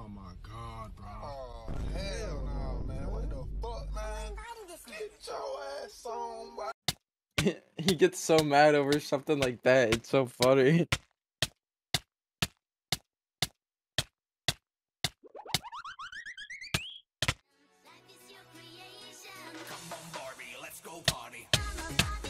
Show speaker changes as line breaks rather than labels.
my god, bro.
Oh, hell no, man. What the fuck, man? Get your ass on, boy.
He gets so mad over something like that. It's so funny.
Come on, Barbie, let's go party.